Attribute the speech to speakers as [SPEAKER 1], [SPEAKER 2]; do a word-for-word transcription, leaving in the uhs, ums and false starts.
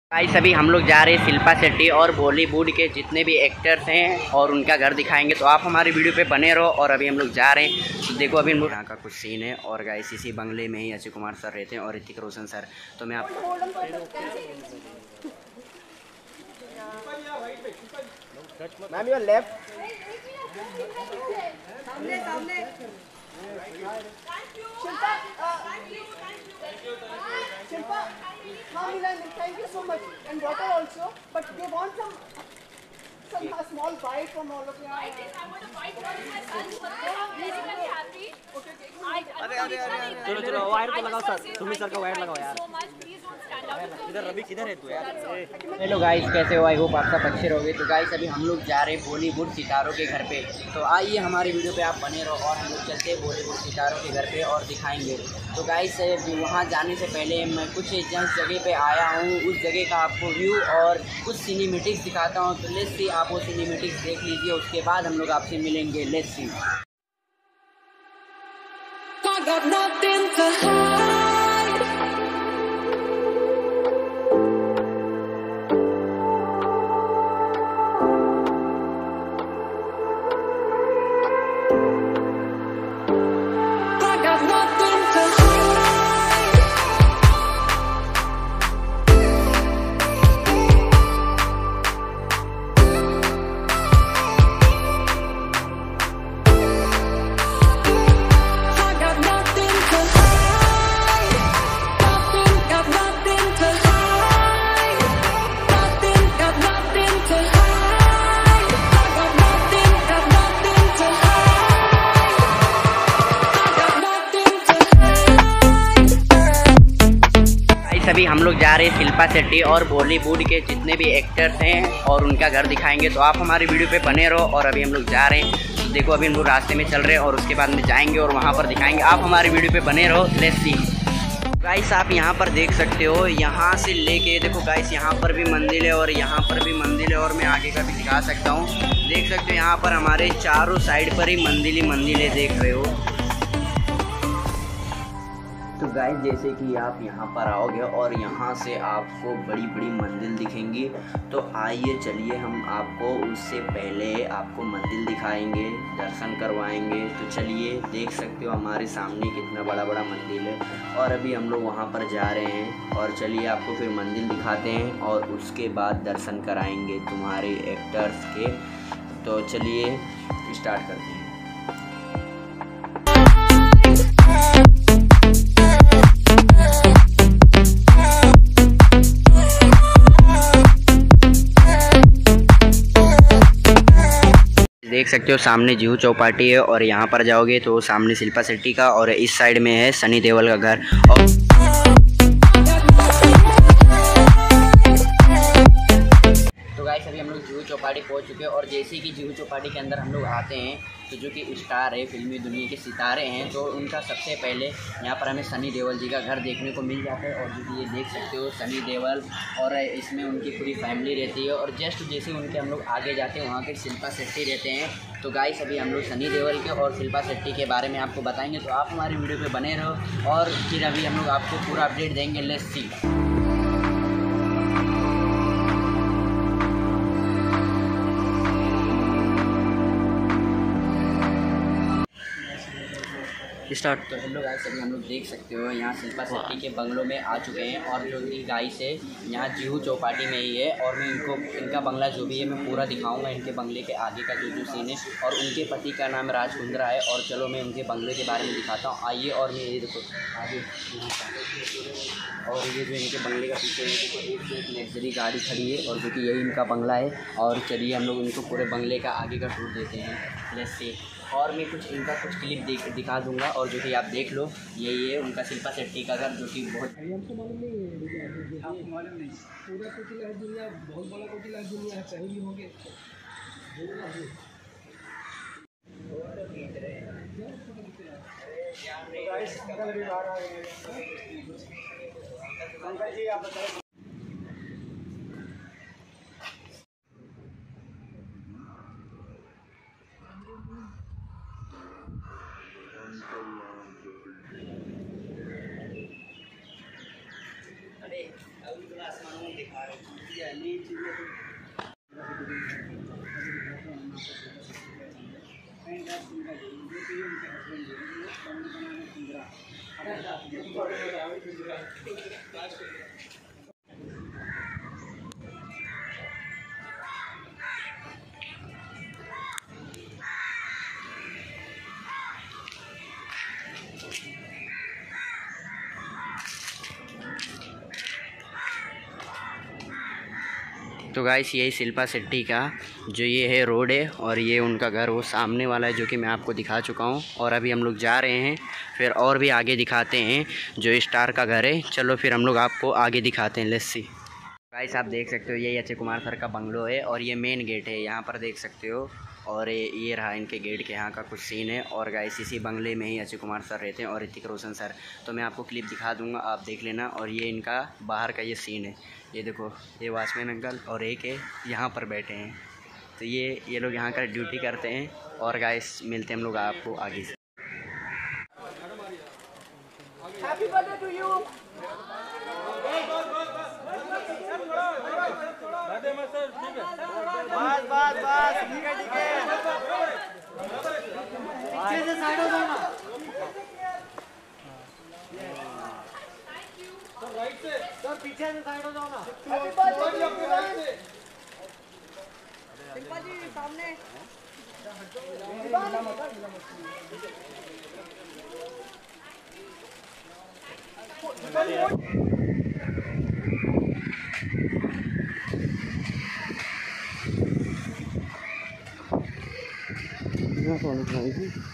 [SPEAKER 1] Guys अभी हम लोग जा रहे हैं शिल्पा शेट्टी और बॉलीवुड के जितने भी एक्टर्स हैं और उनका घर दिखाएंगे, तो आप हमारी वीडियो पे बने रहो। और अभी हम लोग जा रहे हैं, तो देखो अभी हम लोग यहाँ का कुछ सीन है। और गाइस इसी बंगले में ही अक्षय कुमार सर रहते हैं और ऋतिक रोशन सर। तो मैं आप मैम योर लेफ्ट
[SPEAKER 2] Shilpa, हाँ मिलन, thank you so much, and water also. But they want some some a small bite from all of you.
[SPEAKER 3] I think I want a bite from my son. I'm basically happy. Okay,
[SPEAKER 1] अरे अरे अरे
[SPEAKER 4] चलो चलो wire तो लगाओ sir, तुम ही sir का wire लगाओ यार।
[SPEAKER 3] so much. Please don't stand out.
[SPEAKER 4] इधर रवि किधर है तू यार?
[SPEAKER 1] हेलो गाइस, कैसे हो? आई होप आप सब अच्छे रहोगे। तो गाइस अभी हम लोग जा रहे हैं बॉलीवुड सितारों के घर पे। तो आइए हमारी वीडियो पे आप बने रहो और हम लोग चलते हैं बॉलीवुड सितारों के घर पे और दिखाएंगे। तो गाइस वहाँ जाने से पहले मैं कुछ जिस जगह पे आया हूँ उस जगह का आपको व्यू और कुछ सिनेमेटिक्स दिखाता हूँ। तो लेट्स सी, आप वो सिनेमेटिक्स देख लीजिए, उसके बाद हम लोग आपसे मिलेंगे। Let's see.
[SPEAKER 5] I got nothing to hide. I got nothing to hide. I got nothing to hide. Nothing, got nothing to hide. Nothing, got nothing to hide. I got nothing, got nothing to hide. I got nothing to hide.
[SPEAKER 1] Guys अभी हम लोग जा रहे हैं शिल्पा शेट्टी और बॉलीवुड के जितने भी एक्टर्स हैं और उनका घर दिखाएंगे। तो आप हमारी वीडियो पे बने रहो। और अभी हम लोग जा रहे हैं, तो देखो अभी हम लोग रास्ते में चल रहे हैं और उसके बाद में जाएंगे और वहाँ पर दिखाएंगे। आप हमारी वीडियो पे बने रहो। Let's see. गाइस आप यहाँ पर देख सकते हो, यहाँ से लेके देखो गाइस, यहाँ पर भी मंदिर है और यहाँ पर भी मंदिर है और मैं आगे का भी दिखा सकता हूँ। देख सकते हो यहाँ पर हमारे चारों साइड पर ही मंदिर ही मंदिर है, देख रहे हो। तो गाइस जैसे कि आप यहाँ पर आओगे और यहाँ से आपको बड़ी बड़ी मंदिर दिखेंगी। तो आइए चलिए हम आपको उससे पहले आपको मंदिर दिखाएंगे, दर्शन करवाएंगे। तो चलिए, देख सकते हो हमारे सामने कितना बड़ा बड़ा मंदिर है और अभी हम लोग वहाँ पर जा रहे हैं। और चलिए आपको फिर मंदिर दिखाते हैं और उसके बाद दर्शन कराएंगे तुम्हारे एक्टर्स के। तो चलिए स्टार्ट करते हैं। देख सकते हो सामने जुहू चौपाटी है और यहाँ पर जाओगे तो सामने शिल्पा शेट्टी का और इस साइड में है सनी देओल का घर। और तो गाइस अभी हम लोग जुहू चौपाटी पहुँच चुके हैं और जैसे कि जुहू चौपाटी के अंदर हम लोग आते हैं तो जो कि स्टार है, फिल्मी दुनिया के सितारे हैं, तो उनका सबसे पहले यहाँ पर हमें सनी देओल जी का घर देखने को मिल जाता है। और जो कि ये देख सकते हो सनी देओल और इसमें उनकी पूरी फैमिली रहती है। और जस्ट जैसे उनके हम लोग आगे जाते हैं वहाँ के शिल्पा शेट्टी रहते हैं। तो गाइस अभी हम लोग सनी देओल के और शिल्पा शेट्टी के बारे में आपको बताएंगे। तो आप हमारी वीडियो पर बने रहो और फिर अभी हम लोग आपको पूरा अपडेट देंगे। Let's see. स्टार्ट। तो हेलो गाइस, अभी हम लोग देख सकते हो यहाँ शिल्पा शेट्टी के बंगलों में आ चुके हैं और जो कि गाइस है यहाँ जुहू चौपाटी में ही है। और मैं इनको इनका बंगला जो भी है मैं पूरा दिखाऊंगा, इनके बंगले के आगे का जो जो सीन है। और उनके पति का नाम राज कुंद्रा है। और चलो मैं उनके बंगले के बारे में दिखाता हूँ, आइए। और मैं ये देखो आगे, और ये जो इनके बंगले का पीछे देखो एक लग्जरी गाड़ी खड़ी है और जो कि यही इनका बंगला है। और चलिए हम लोग इनको पूरे बंगले का आगे का टूर देते हैं। Let's see. और मैं कुछ इनका कुछ क्लिप देख दिखा दूंगा और जो कि आप देख लो, यही है उनका शिल्पा शेट्टी का घर, जो कि बहुत
[SPEAKER 6] हमको मालूम नहीं है, आपको मालूम नहीं, पूरा कोटिला दुनिया, बहुत बड़ा कोटिला दुनिया है, सही भी होंगे। जी आप बताइए।
[SPEAKER 1] अरे अभी तो आसमानों में दिखा तो गाइस यही शिल्पा शेट्टी का जो ये है रोड है और ये उनका घर वो सामने वाला है जो कि मैं आपको दिखा चुका हूँ। और अभी हम लोग जा रहे हैं, फिर और भी आगे दिखाते हैं जो स्टार का घर है। चलो फिर हम लोग आपको आगे दिखाते हैं। Let's C. गाइस आप देख सकते हो यही अक्षय कुमार सर का बंगलो है और ये मेन गेट है, यहाँ पर देख सकते हो। और ये ये रहा इनके गेट के यहाँ का कुछ सीन है। और गाइस इसी बंगले में ही अक्षय कुमार सर रहते हैं और ऋतिक रोशन सर। तो मैं आपको क्लिप दिखा दूंगा, आप देख लेना। और ये इनका बाहर का ये सीन है, ये देखो ये वॉचमैन अंकल और एक है यहाँ पर बैठे हैं। तो ये ये लोग यहाँ का ड्यूटी करते हैं। और गाइस मिलते हैं हम लोग आपको आगे से।
[SPEAKER 2] Happy birthday to you.
[SPEAKER 4] बस बस बस ठीक है ठीक है। पीछे से साइड हो जाओ ना। सर पीछे से साइड हो जाओ ना।
[SPEAKER 2] Happy birthday to everyone. Shilpa जी सामने।
[SPEAKER 1] फोन